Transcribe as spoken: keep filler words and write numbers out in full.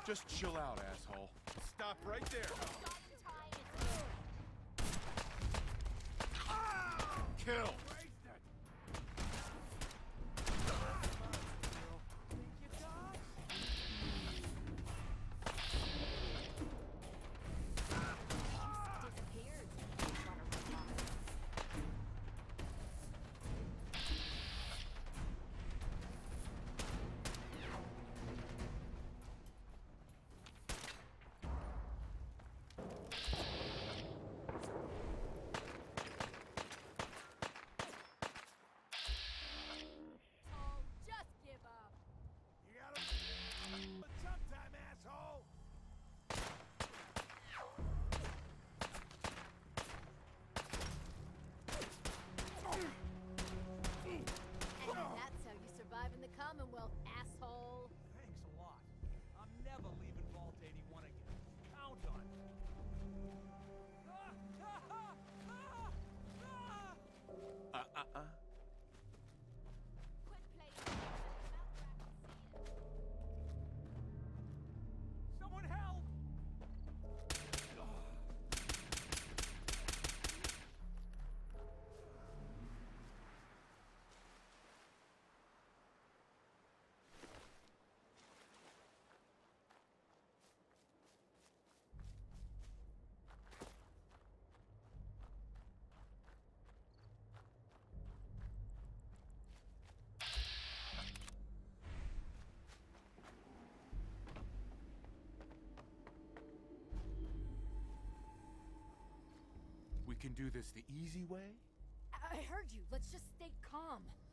Just chill out, asshole. Stop right there. Kill! You gotta sometime, asshole! And that's how you survive in the Commonwealth, asshole! Thanks a lot. I'm never leaving Vault eighty-one again. Count on it. Ah, ah, ah, ah, ah. Uh-uh-uh. Quit playing. Someone help! We can do this the easy way? I heard you. Let's just stay calm.